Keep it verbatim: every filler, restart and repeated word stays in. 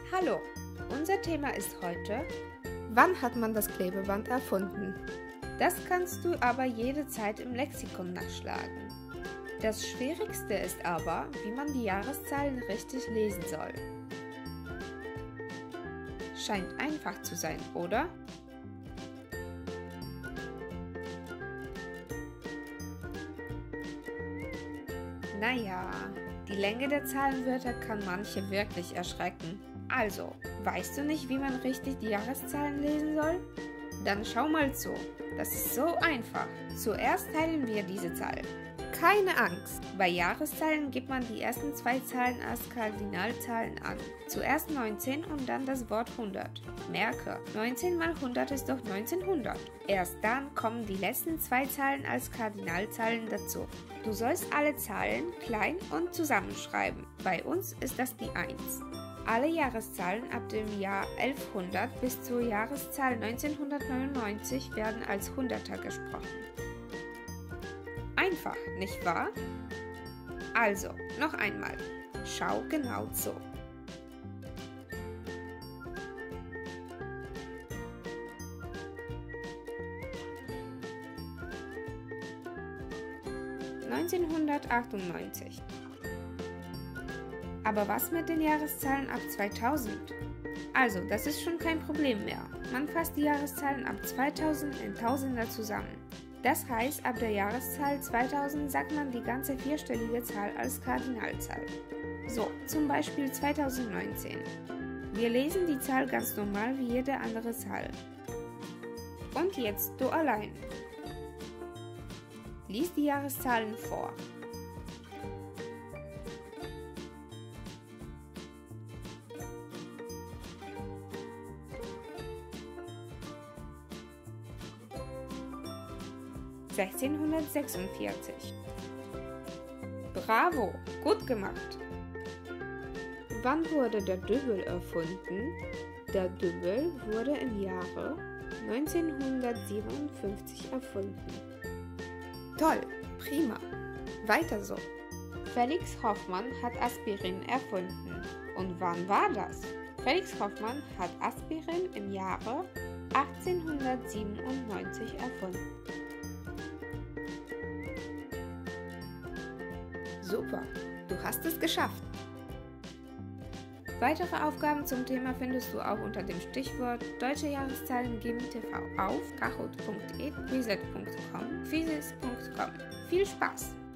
Hallo, unser Thema ist heute: Wann hat man das Klebeband erfunden? Das kannst du aber jederzeit im Lexikon nachschlagen. Das Schwierigste ist aber, wie man die Jahreszahlen richtig lesen soll. Scheint einfach zu sein, oder? Naja, die Länge der Zahlenwörter kann manche wirklich erschrecken. Also, weißt du nicht, wie man richtig die Jahreszahlen lesen soll? Dann schau mal zu. Das ist so einfach. Zuerst teilen wir diese Zahl. Keine Angst! Bei Jahreszahlen gibt man die ersten zwei Zahlen als Kardinalzahlen an. Zuerst neunzehn und dann das Wort hundert. Merke, neunzehn mal hundert ist doch neunzehnhundert. Erst dann kommen die letzten zwei Zahlen als Kardinalzahlen dazu. Du sollst alle Zahlen klein und zusammenschreiben. Bei uns ist das die eins. Alle Jahreszahlen ab dem Jahr elfhundert bis zur Jahreszahl neunzehnhundertneunundneunzig werden als Hunderter gesprochen. Einfach, nicht wahr? Also, noch einmal. Schau genau zu. neunzehnhundertachtundneunzig. Aber was mit den Jahreszahlen ab zweitausend? Also, das ist schon kein Problem mehr. Man fasst die Jahreszahlen ab zweitausend in Tausender zusammen. Das heißt, ab der Jahreszahl zweitausend sagt man die ganze vierstellige Zahl als Kardinalzahl. So, zum Beispiel zweitausendneunzehn. Wir lesen die Zahl ganz normal wie jede andere Zahl. Und jetzt du allein. Lies die Jahreszahlen vor. sechzehnhundertsechsundvierzig. Bravo, gut gemacht! Wann wurde der Dübbel erfunden? Der Dübbel wurde im Jahre neunzehnhundertsiebenundfünfzig erfunden. Toll, prima! Weiter so! Felix Hoffmann hat Aspirin erfunden. Und wann war das? Felix Hoffmann hat Aspirin im Jahre achtzehnhundertsiebenundneunzig erfunden. Super, du hast es geschafft! Weitere Aufgaben zum Thema findest du auch unter dem Stichwort Deutsche Jahreszahlen geben T V auf kahoot punkt e, quizlet punkt com, quizzes punkt com. Viel Spaß!